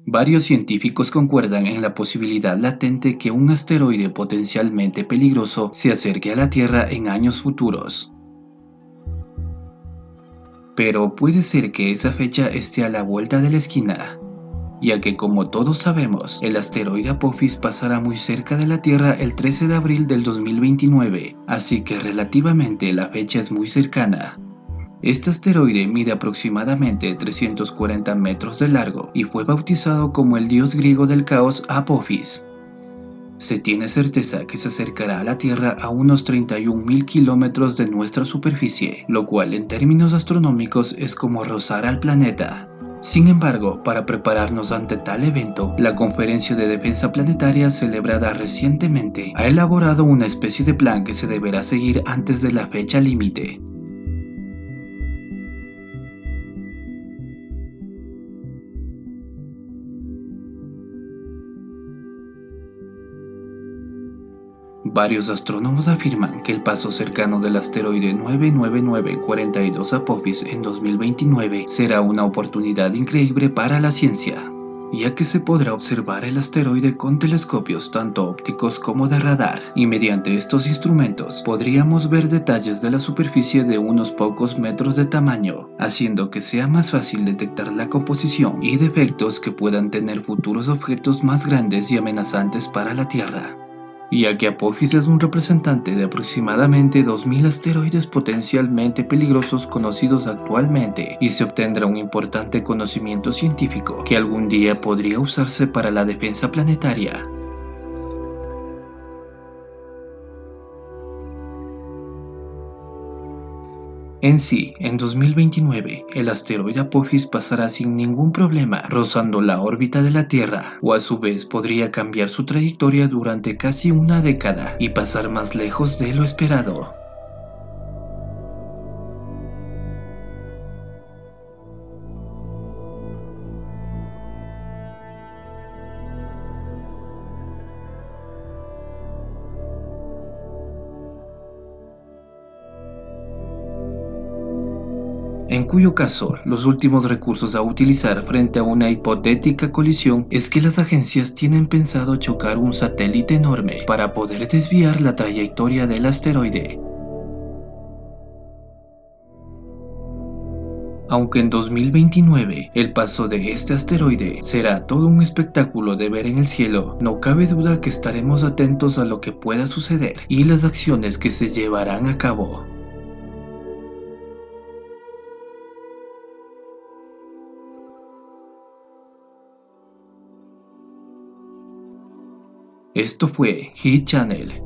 Varios científicos concuerdan en la posibilidad latente que un asteroide potencialmente peligroso se acerque a la Tierra en años futuros. Pero puede ser que esa fecha esté a la vuelta de la esquina, ya que como todos sabemos, el asteroide Apophis pasará muy cerca de la Tierra el 13 de abril del 2029, así que relativamente la fecha es muy cercana. Este asteroide mide aproximadamente 340 metros de largo y fue bautizado como el dios griego del caos Apophis. Se tiene certeza que se acercará a la Tierra a unos 31.000 kilómetros de nuestra superficie, lo cual en términos astronómicos es como rozar al planeta. Sin embargo, para prepararnos ante tal evento, la Conferencia de Defensa Planetaria celebrada recientemente ha elaborado una especie de plan que se deberá seguir antes de la fecha límite. Varios astrónomos afirman que el paso cercano del asteroide 99942 Apophis en 2029 será una oportunidad increíble para la ciencia, ya que se podrá observar el asteroide con telescopios tanto ópticos como de radar, y mediante estos instrumentos podríamos ver detalles de la superficie de unos pocos metros de tamaño, haciendo que sea más fácil detectar la composición y defectos que puedan tener futuros objetos más grandes y amenazantes para la Tierra. Ya que Apophis es un representante de aproximadamente 2.000 asteroides potencialmente peligrosos conocidos actualmente, y se obtendrá un importante conocimiento científico que algún día podría usarse para la defensa planetaria. En sí, en 2029, el asteroide Apophis pasará sin ningún problema, rozando la órbita de la Tierra, o a su vez podría cambiar su trayectoria durante casi una década y pasar más lejos de lo esperado. En cuyo caso, los últimos recursos a utilizar frente a una hipotética colisión es que las agencias tienen pensado chocar un satélite enorme para poder desviar la trayectoria del asteroide. Aunque en 2029 el paso de este asteroide será todo un espectáculo de ver en el cielo, no cabe duda que estaremos atentos a lo que pueda suceder y las acciones que se llevarán a cabo. Esto fue Hit Channel.